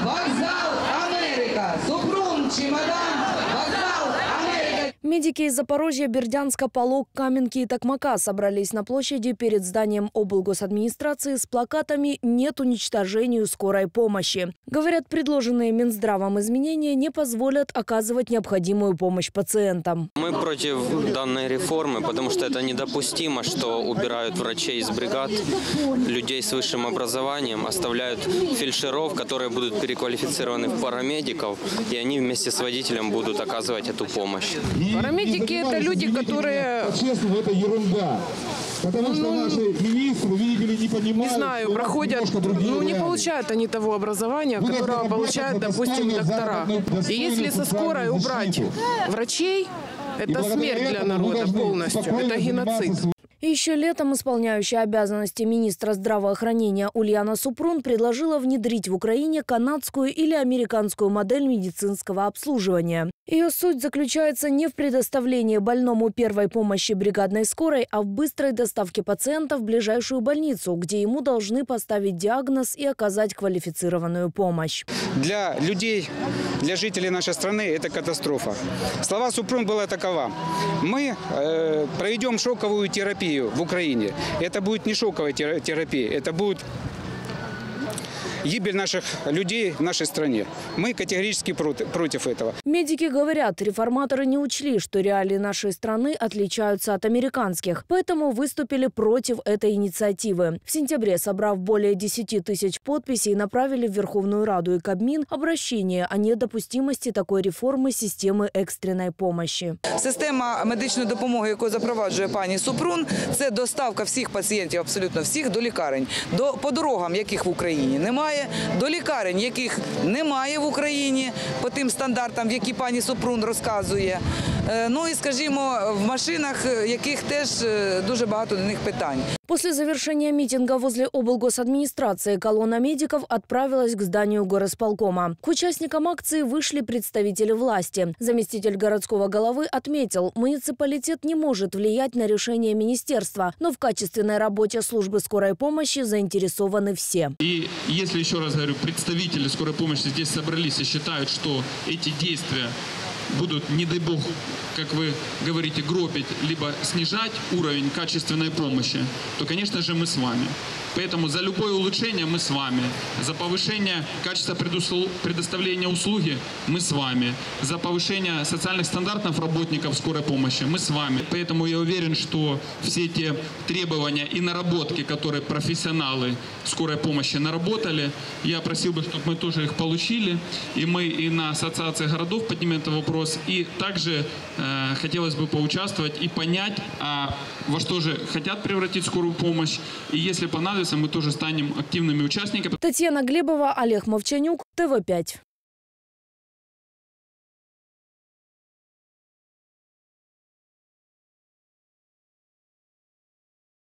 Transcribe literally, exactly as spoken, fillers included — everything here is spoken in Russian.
вокзал Америка, Супрун, чемодан, вокзал Америка. Медики из Запорожья, Бердянска, Полог, Каменки и Токмака собрались на площади перед зданием облгосадминистрации с плакатами «Нет уничтожению скорой помощи». Говорят, предложенные Минздравом изменения не позволят оказывать необходимую помощь пациентам. Мы против данной реформы, потому что это недопустимо, что убирают врачей из бригад, людей с высшим образованием, оставляют фельдшеров, которые будут переквалифицированы в парамедиков, и они вместе с водителем будут оказывать эту помощь. Парамедики – это люди, которые… Честно, это ерунда. Потому что ну, наши министры, видите ли, не понимают… Не знаю, проходят, ну не получают они того образования, которого получают, допустим, доктора. И если со скорой убрать врачей, это смерть для народа полностью, это геноцид. Еще летом исполняющая обязанности министра здравоохранения Ульяна Супрун предложила внедрить в Украине канадскую или американскую модель медицинского обслуживания. Ее суть заключается не в предоставлении больному первой помощи бригадной скорой, а в быстрой доставке пациента в ближайшую больницу, где ему должны поставить диагноз и оказать квалифицированную помощь. Для людей, для жителей нашей страны это катастрофа. Слова Супрун была такова: мы э, проведем шоковую терапию в Украине. Это будет не шоковая терапия, это будет гибель наших людей в нашей стране. Мы категорически против этого. Медики говорят, реформаторы не учли, что реалии нашей страны отличаются от американских, поэтому выступили против этой инициативы. В сентябре, собрав более десяти тысяч подписей, направили в Верховную Раду и Кабмин обращение о недопустимости такой реформи системи екстреної помощи. Система медичної допомоги, яку запроваджує пані Супрун, це доставка всіх пацієнтів, абсолютно всіх, до лікарень, до, по дорогам, яких в Україні немає, до лікарень, яких немає в Україні, по тим стандартам, які пані Супрун розказує. Ну і, скажімо, в машинах, яких теж дуже багато до них питань. После завершения митинга возле облгосадминистрации колонна медиков отправилась к зданию горосполкома. К участникам акции вышли представители власти. Заместитель городского головы отметил, муниципалитет не может влиять на решение министерства, но в качественной работе службы скорой помощи заинтересованы все. И если, еще раз говорю, представители скорой помощи здесь собрались и считают, что эти действия будут, не дай бог, как вы говорите, гробить, либо снижать уровень качественной помощи, то, конечно же, мы с вами. Поэтому за любое улучшение мы с вами. За повышение качества предоставления услуги мы с вами. За повышение социальных стандартов работников скорой помощи мы с вами. Поэтому я уверен, что все те требования и наработки, которые профессионалы скорой помощи наработали, я просил бы, чтобы мы тоже их получили. И мы и на ассоциации городов поднимем этот вопрос. И также э, хотелось бы поучаствовать и понять, а во что же хотят превратить скорую помощь. И если понадобится, мы тоже станем активными участниками. Татьяна Глебова, Олег Мовчанюк, Т В пять.